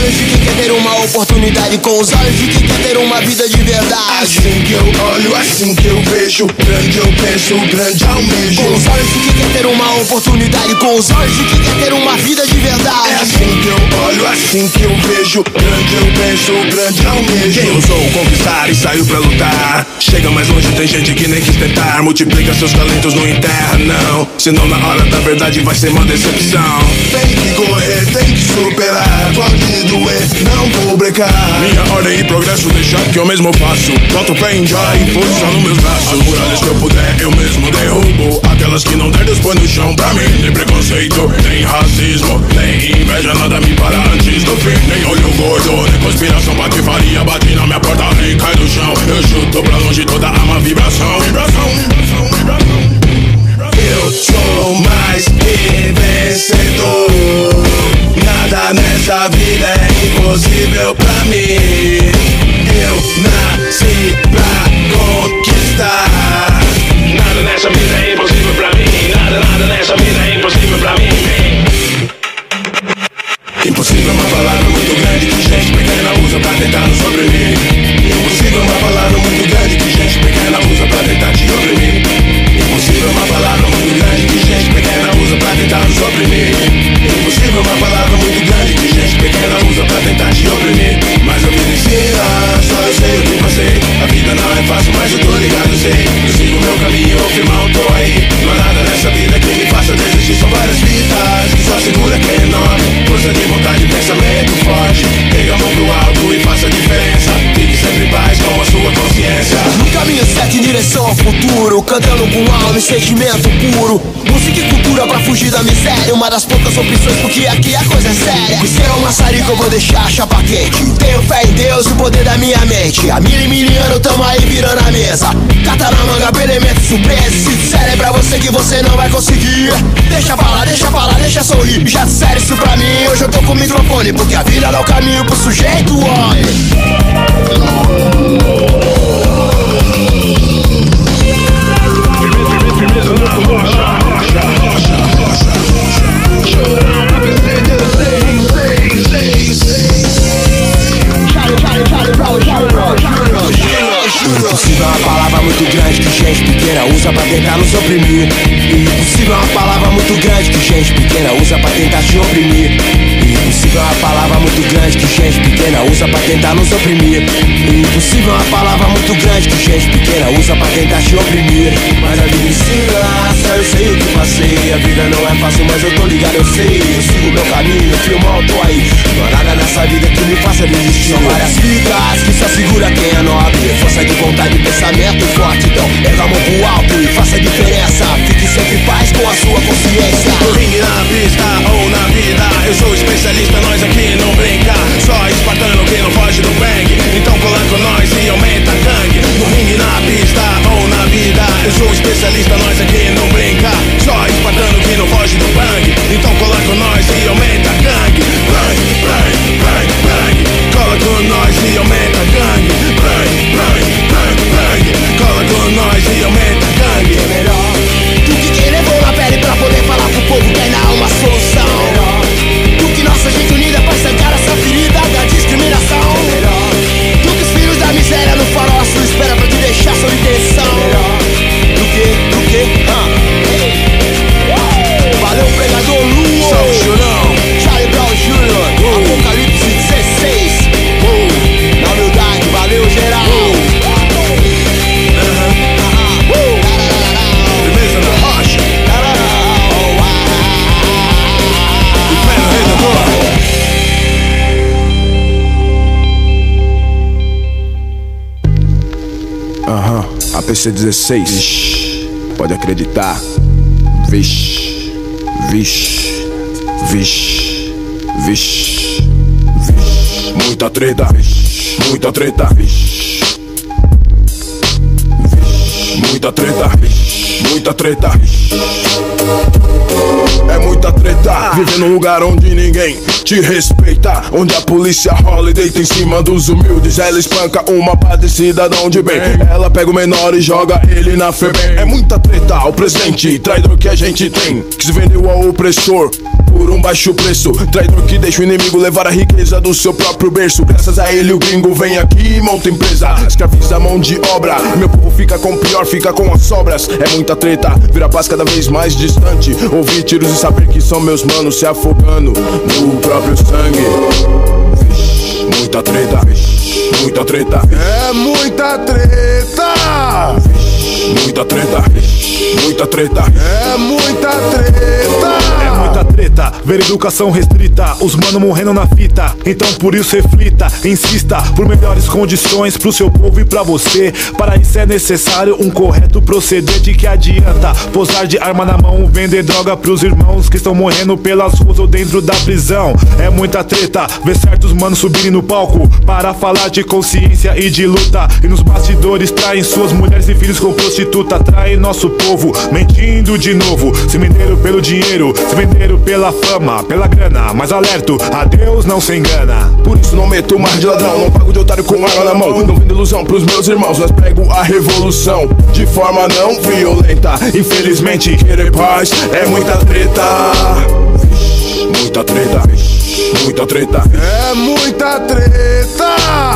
olhos de quem quer ter uma oportunidade, com os olhos de quem quer ter uma vida de verdade. Assim que eu olho, assim que eu vejo, grande eu penso, grande almejo. Com os olhos de quem quer ter uma oportunidade, com os olhos de quem quer ter uma vida de verdade. É assim que eu olho, assim que eu vejo, grande eu penso, grande almejo. Quem ousou conquistar e saiu pra lutar, chega mais longe, tem gente que nem quis tentar. Multiplica seus talentos, não enterra não, senão na hora da verdade vai ser uma decepção. Tem que correr, tem que superar, pode doer, não vou brecar. Minha ordem e progresso deixa que eu mesmo faço. Boto fé em já e força nos meus braços. As muralhas que eu puder eu mesmo derrubo, aquelas que não der Deus põe no chão pra mim. Nem preconceito, nem racismo, nem inveja, nada me para antes do fim. Nem olho gordo, nem conspiração, patifaria bate na minha porta, nem cai no chão. Eu chuto pra longe toda a má vibração. Eu sou mais que vencedor. Nada nessa vida é impossível pra mim. Eu nasci pra conquistar. Nada nessa vida é impossível pra mim. Nada nessa vida é impossível pra mim. Impossível é uma palavra muito grande que gente pequena usa pra tentar nos oprimir. Impossível é uma palavra muito grande que gente pequena usa pra tentar te oprimir. Impossível é uma palavra muito grande que gente pequena usa pra tentar nos oprimir. Impossível é uma palavra muito grande que gente pequena usa pra tentar te oprimir. Mas a vida ensina, só eu sei o que passei. A vida não é fácil, mas eu tô ligado, eu sei. Eu sigo meu caminho, firmão, tô aí. Não há nada nessa vida que me faça desistir. São várias vidas que só segura quem é enorme. Força de vontade, pensamento forte. Pega a mão pro alto e faça a diferença. Fique sempre em paz com a sua consciência. No caminho certo em direção ao futuro, cantando com alma e sentimento puro. Música e cultura pra fugir da miséria, uma das poucas opções, porque aqui a coisa é séria. E se é um maçarico eu vou deixar a chapa quente. Tenho fé em Deus e o poder da minha mente. A milha e miliano tamo aí virando a mesa. Cata na manga pra elemento surpresa. Se disserem pra você que você não vai conseguir, deixa falar, deixa sorrir. Já disseram isso pra mim, hoje eu tô com o microfone, porque a vida dá o caminho pro sujeito, homem. Impossível é uma palavra muito grande que gente pequena usa pra tentar nos oprimir. Impossível é uma palavra muito grande que gente pequena usa pra tentar te oprimir. Impossível é uma palavra muito grande que gente pequena usa pra tentar nos oprimir. Impossível é uma palavra muito grande que gente pequena usa pra tentar te oprimir. Mas a vida ensina, só eu sei o que passei. A vida não é fácil, mas eu tô ligado, eu sei. Eu sigo meu caminho, firmão, tô aí. Não há nada nessa vida que me faça desistir. São várias vidas que só segura quem é nobre. Força de vontade e pensamento forte. Então pega a mão pro alto e faça a diferença. Fique sempre em paz com a sua consciência. No ringue, na pista ou na vida, eu sou especialista, nós aqui não brinca. Só espartano que não foge do bang. Então cola com nós e aumenta a gangue. No ringue, na pista ou na vida, eu sou especialista, nós aqui não brinca. Só espartano que não foge do bang. Então cola com nós e aumenta a gangue. Bang, bang, bang, bang. Cola com nós e aumenta a gangue. Bang, bang, bang, bang. Cola com nós e aumenta a gangue. É melhor do que quem levou na pele pra poder falar pro povo que ainda há uma solução. Do que nossa gente unida pra estancar essa ferida da discriminação. Do que os filhos da miséria no farol à sua espera pra te deixar sob tensão. Do que, valeu, pregador Lu. Salve, Chorão. Charlie Brown Jr. Apocalipse 16. Na humildade, valeu, geral. Firmeza na rocha. E fé no Redentor. APC 16. Vixe, pode acreditar. Vixe, vixe, vixe, vixe, vixe. Muita treta, vixe, muita treta, vixe, vixe. Muita treta, vixe, muita treta, vixe. É muita treta, Viver num lugar onde ninguém te respeita, onde a polícia rola e deita em cima dos humildes. Ela espanca uma pá de cidadão de bem. Ela pega o menor e joga ele na FEBEM. É muita treta, o presidente traidor que a gente tem, que se vendeu ao opressor por um baixo preço. Traidor que deixa o inimigo levar a riqueza do seu próprio berço. Graças a ele o gringo vem aqui e monta empresa, escraviza a mão de obra. Meu povo fica com o pior, fica com as sobras. É muita treta, vira paz cada vez mais distante. Ouvir tiros e saber que são meus manos se afogando no próprio sangue. Muita treta, muita treta. É muita treta. Muita treta, muita treta. É muita treta. É muita treta, ver educação restrita, os mano morrendo na fita. Então por isso reflita, insista por melhores condições pro seu povo e pra você. Para isso é necessário um correto proceder. De que adianta posar de arma na mão, vender droga pros irmãos que estão morrendo pelas ruas ou dentro da prisão. É muita treta, ver certos manos subirem no palco para falar de consciência e de luta, e nos bastidores traem suas mulheres e filhos com prostituta. Traem nosso povo, mentindo de novo. Se venderam pelo dinheiro, se venderam pela fama, pela grana. Mas alerto, a Deus não se engana. Por isso não meto mais de ladrão, não pago de otário com arma na mão. Não vendo ilusão pros meus irmãos, nós prego a revolução de forma não violenta. Infelizmente querer paz é muita treta. Muita treta, muita treta. É muita treta.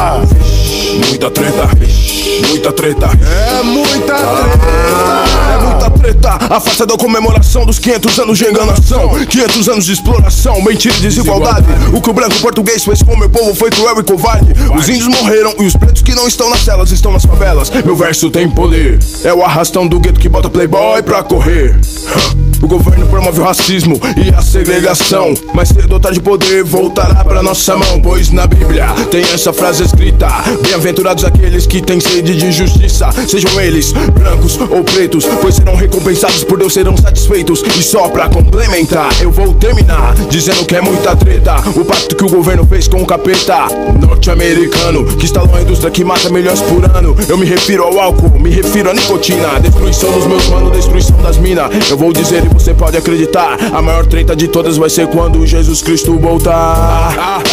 Muita treta, muita treta. É muita treta. É muita treta. A farsa da comemoração dos 500 anos de enganação, 500 anos de exploração, mentira e desigualdade. O que o branco português fez com meu povo foi cruel e covarde. Os índios morreram e os pretos que não estão nas celas estão nas favelas. Meu verso tem poder, é o arrastão do gueto que bota playboy pra correr. O governo promove o racismo e a segregação, mas cedo ou tarde o poder voltará pra nossa mão. Pois na Bíblia tem essa frase escrita: bem-aventurados aqueles que têm sede de justiça, sejam eles brancos ou pretos, pois serão recompensados por Deus, serão satisfeitos. E só pra complementar, eu vou terminar dizendo que é muita treta o pacto que o governo fez com o capeta norte-americano, que instalou a indústria que mata milhões por ano. Eu me refiro ao álcool, me refiro à nicotina, destruição dos meus manos, destruição das minas. Eu vou dizer e você pode acreditar, a maior treta de todas vai ser quando Jesus Cristo voltar.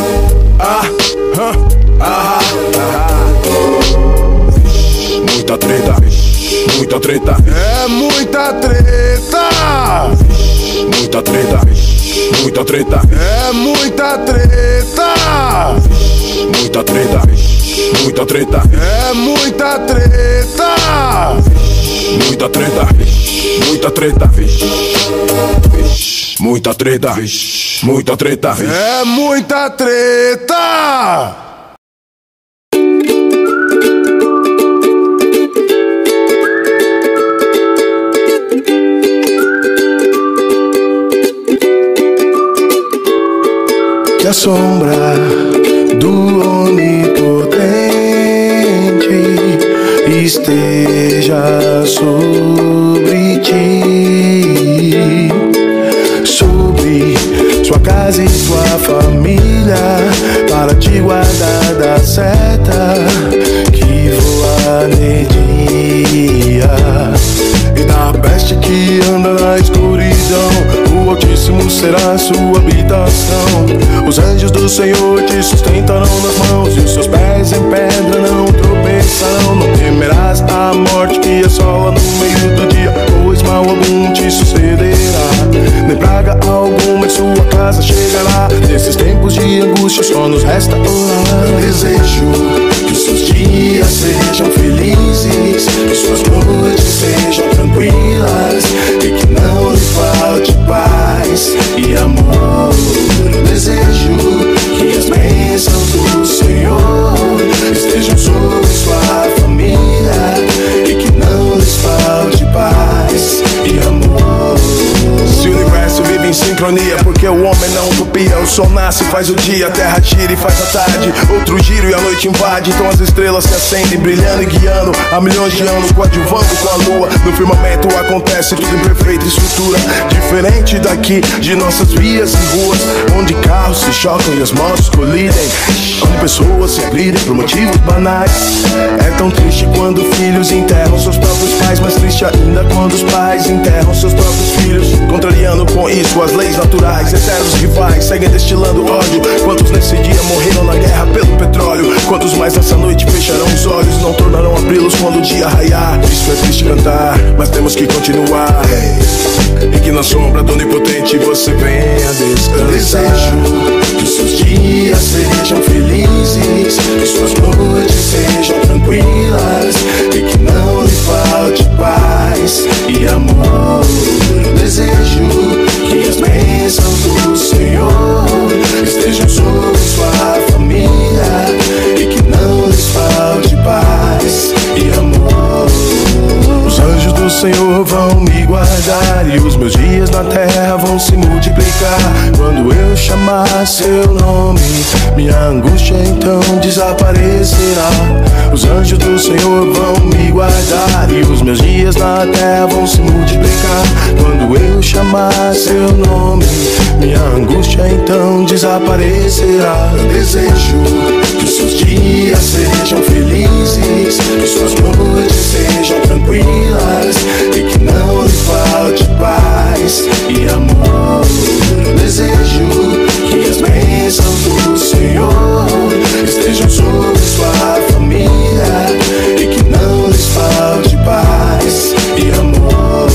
Muita treta, muita treta. É muita treta. Muita treta, muita treta. É muita treta. Muita treta, muita treta. É muita treta. Muita treta, muita treta. Muita treta, muita treta. É muita treta. Que a sombra do onipotente esteja sobre ti, sobre sua casa e sua família, para te guardar da seta que voa de dia e da peste que anda na escuridão. O Altíssimo será sua habitação. Os anjos do Senhor te sustentarão nas mãos, e os seus pés em pedra não tropeçarão. Não temerás a morte que assola no meio do dia, pois mal algum te sucederá, nem praga alguma em sua casa chegará. Nesses tempos de angústia só nos resta orar. Desejo que os seus dias sejam felizes, que suas noites sejam tranquilas, e que não lhe falte paz e amor. Eu desejo que as bênçãos do Senhor estejam sobre sua família, e que não lhes falte paz e amor. Se o universo vive em sincronia, porque o homem não copia. O sol nasce, faz o dia, a terra tira e faz a tarde, outro giro e a noite invade. Então as estrelas se acendem, brilhando e guiando há milhões de anos, coadjuvando com a lua. No firmamento acontece tudo em perfeita estrutura, diferente daqui, de nossas vias e ruas, onde carros se chocam e as motos colidem, onde pessoas se agridem por motivos banais. É tão triste quando filhos enterram seus próprios pais, mais triste ainda quando os pais enterram seus próprios filhos. Contrariando com isso as leis leis naturais. Eternos rivais seguem destilando ódio. Quantos nesse dia morreram na guerra pelo petróleo? Quantos mais nessa noite fecharão os olhos? Não tornarão abri-los quando o dia raiar. Isso é triste cantar, mas temos que continuar. E que na sombra do onipotente você venha descansar. Desejo que os seus dias sejam felizes, que suas noites sejam tranquilas, e que não lhe falte paz e amor. Desejo que as bênçãos do Senhor estejam sobre sua família, e que não lhes falte paz e amor. Os anjos do Senhor vão me guardar, e os meus dias na terra vão se multiplicar. Quando eu chamar seu nome, minha angústia então desaparecerá. Os anjos do Senhor vão me guardar, e os meus dias na terra vão se multiplicar. Quando eu chamar seu nome, minha angústia então desaparecerá. Eu desejo que os seus dias sejam felizes, que suas noites sejam tranquilas, e que não lhe falte paz e amor. Eu desejo que as bênçãos do Senhor estejam sobre sua família, e que não lhes falte paz e amor.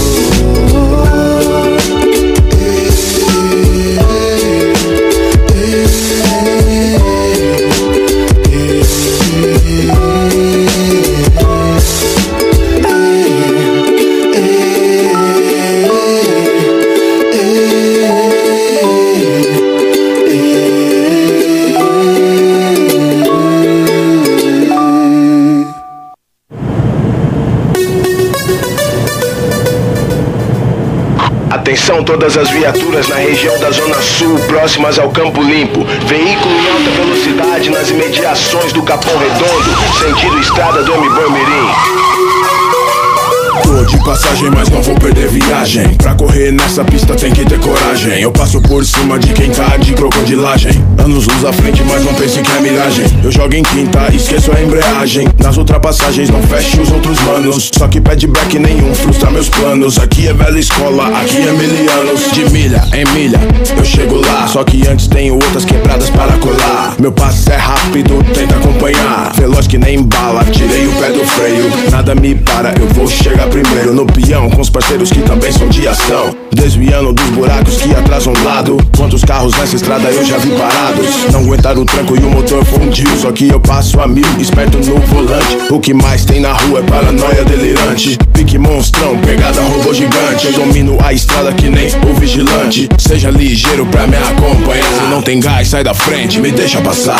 Atenção todas as viaturas na região da Zona Sul, próximas ao Campo Limpo. Veículo em alta velocidade nas imediações do Capão Redondo, sentido estrada do M-Boy Mirim. Tô de passagem, mas não vou perder viagem. Pra correr nessa pista tem que ter coragem. Eu passo por cima de quem tá de crocodilagem. Anos luz à frente, mas não pense que é miragem. Eu jogo em quinta, esqueço a embreagem. Nas ultrapassagens não fecho os outros manos. Só que pé de back nenhum frustra meus planos. Aqui é velha escola, aqui é milianos. De milha em milha, eu chego lá. Só que antes tenho outras quebradas para colar. Meu passo é rápido, tenta acompanhar. Veloz que nem bala, tirei o pé do freio. Nada me para, eu vou chegar primeiro no peão, com os parceiros que também são de ação. Desviando dos buracos que atrasam um lado. Quantos carros nessa estrada eu já vi parados. Não aguentaram o tranco e o motor fundiu. Só que eu passo a 1000, esperto no volante. O que mais tem na rua é paranoia delirante. Pique monstrão, pegada robô gigante. Eu domino a estrada que nem o vigilante. Seja ligeiro pra me acompanhar. Se não tem gás, sai da frente, me deixa passar.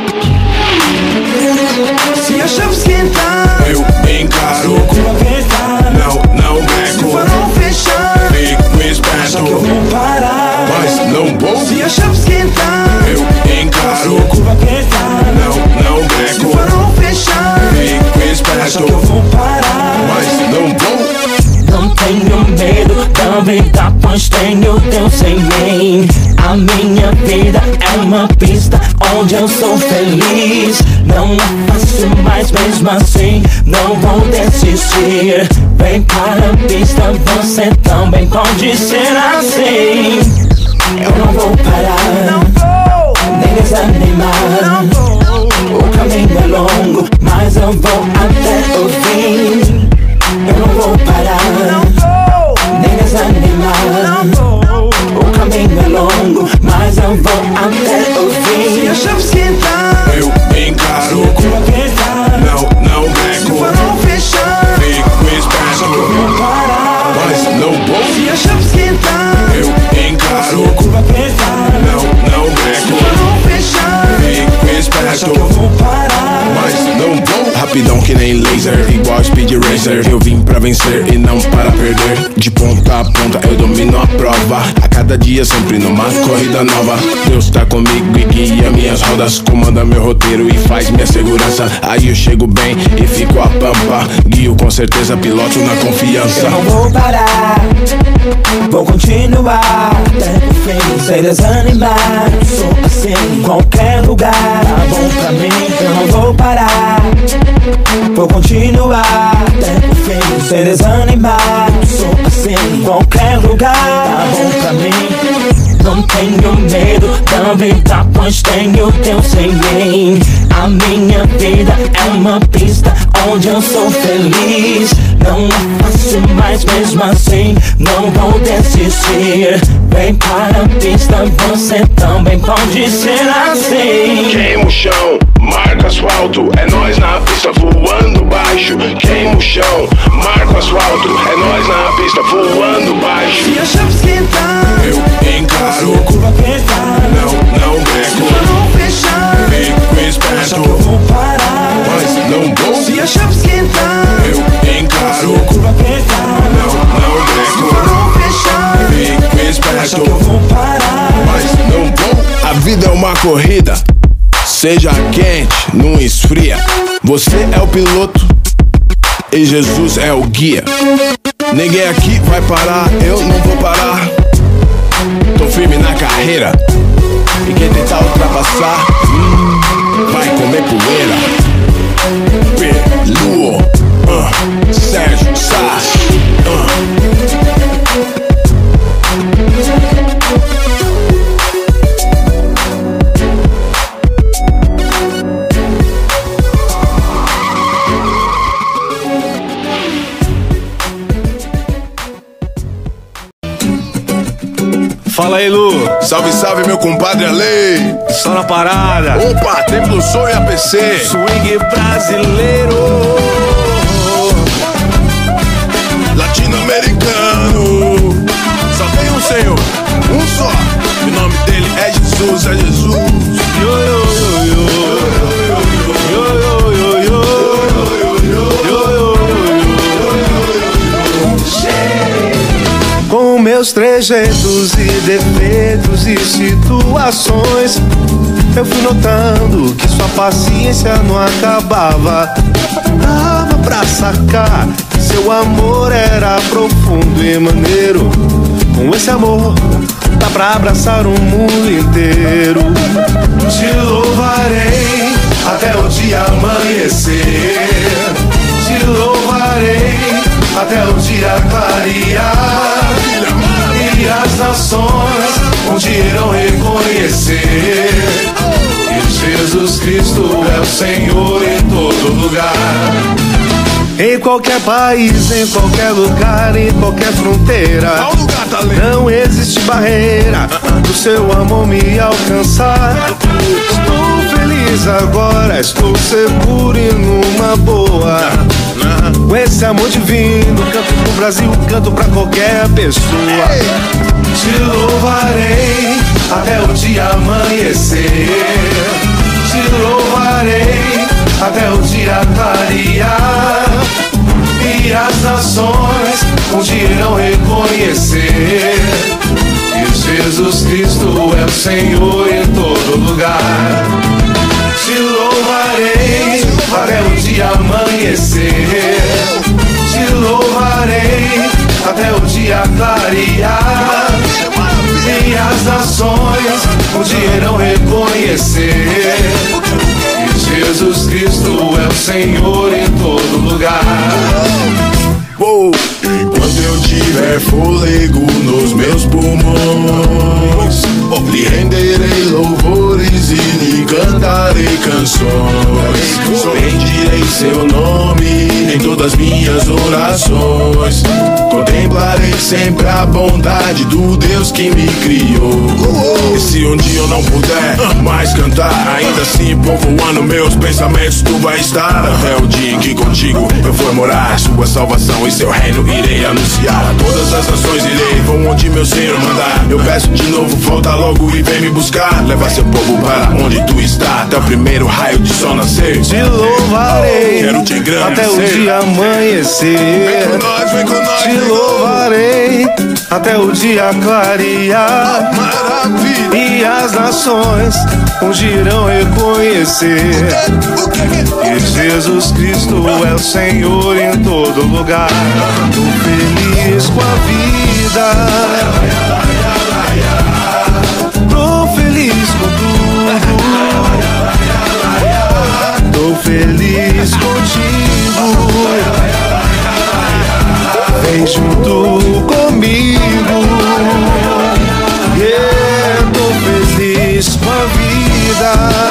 Se a chave esquentar, eu encaro. Não beco. Se o farol fechar, fico esperto. Só que eu vou parar, mas não vou. Se a chave esquentar, eu encaro. Se a curva apertar, não beco. Se o farol fechar, fico esperto. Só que eu vou parar, mas não vou. Não tenho medo da vida, pois tenho Deus em mim. A minha vida é uma pista onde eu sou feliz. Não é fácil, mas mesmo assim não vou desistir. Vem para a pista, você também pode ser assim. Eu não vou parar, nem desanimar. O caminho é longo, mas eu vou até o fim. Eu não vou parar, nem desanimar. O caminho é longo, mas eu vou até o fim. Se a chave esquentar, eu encaro. Se a curva apertar, não beco. Se o farol fechar, fico esperto. Só que eu vou parar, mas não vou. Se a chave esquentar, eu encaro. Se a curva apertar, não beco. Se o farol fechar, fico esperto. Só que eu vou parar, mas não vou. Rapidão que nem laser, igual Speed Racer. Eu vim pra vencer e não para perder. De ponta a ponta eu domino a prova. A cada dia sempre numa corrida nova. Deus tá comigo e guia minhas rodas. Comanda meu roteiro e faz minha segurança. Aí eu chego bem e fico a pampa. Guio com certeza, piloto na confiança. Eu não vou parar, vou continuar até o fim, sem desanimar. Sou assim em qualquer lugar, tá bom pra mim. Eu não vou parar, vou continuar até o fim, sem desanimar. Sou assim em qualquer lugar, tá bom pra mim. aproveitar, pois tenho Deus em mim. A minha vida é uma pista onde eu sou feliz. Não é fácil, mas mesmo assim não vou desistir. Vem para a pista, você também pode ser assim. Queima o chão, marca asfalto, é nós na pista voando baixo. Queima o chão, marca o asfalto, é nós na pista voando baixo. Se a chave esquentar, eu encaro. Se a curva apertar, não breco. Se eu não fechar, fico esperto. acha que eu vou parar, mas não vou. Se a chave esquentar, eu encaro. Se a curva apertar, não breco. Se eu não fechar, fico esperto. acha que eu vou parar, mas não vou. A vida é uma corrida, seja quente, não esfria. Você é o piloto e Jesus é o guia. Ninguém aqui vai parar, eu não vou parar. Tô firme na carreira, e quem tentar ultrapassar vai comer poeira. Peluo, Sérgio Sá. Fala aí, Lu. Salve, salve, meu compadre Ale. Só na parada. Opa, tempo do som e APC. Swing brasileiro, latino-americano. Só tem um Senhor, um só. O nome dele é Jesus, é Jesus. Yo, yo, yo, yo. Yo, yo, yo, yo. Com meus trejeitos e defeitos e situações, eu fui notando que sua paciência não acabava. Dava pra sacar que seu amor era profundo e maneiro. Com esse amor dá pra abraçar o mundo inteiro. Te louvarei até o dia amanhecer. Te louvarei até o dia clarear. E as nações um dia irão reconhecer que Jesus Cristo é o Senhor em todo lugar. Em qualquer país, em qualquer lugar, em qualquer fronteira, não existe barreira pro seu amor me alcançar. Estou feliz agora, estou seguro e numa boa. Com esse amor divino, canto pro Brasil, canto pra qualquer pessoa. Te louvarei até o dia amanhecer. Te louvarei até o dia clarear. E as nações um dia irão reconhecer que Jesus Cristo é o Senhor em todo lugar. Te louvarei até o dia amanhecer. Te louvarei até o dia clarear. E as nações um dia irão reconhecer que Jesus Cristo é o Senhor em todo lugar. Enquanto eu tiver fôlego nos meus pulmões, lhe renderei louvores e lhe cantarei canções. Bendirei seu nome em todas minhas orações. Contemplarei sempre a bondade do Deus que me criou. E se um dia eu não puder mais cantar, ainda assim povoando meus pensamentos tu vai estar. Até o dia em que contigo eu for morar, sua salvação e seu reino irei anunciar. A todas as nações irei, vão onde meu Senhor mandar. Eu peço de novo, volta logo e vem me buscar. Leva seu povo para onde tu está, até o primeiro raio de sol nascer. Te louvarei quero te engrandecer até o dia amanhecer. Vem com nós, vem com nós. Te louvarei até o dia clarear. Maravilha. E as nações um dia irão reconhecer que Jesus Cristo é o Senhor em todo lugar. Tô feliz com a vida, tô feliz com tudo, tô feliz contigo. Vem junto comigo, yeah, tô feliz. feliz com a vida.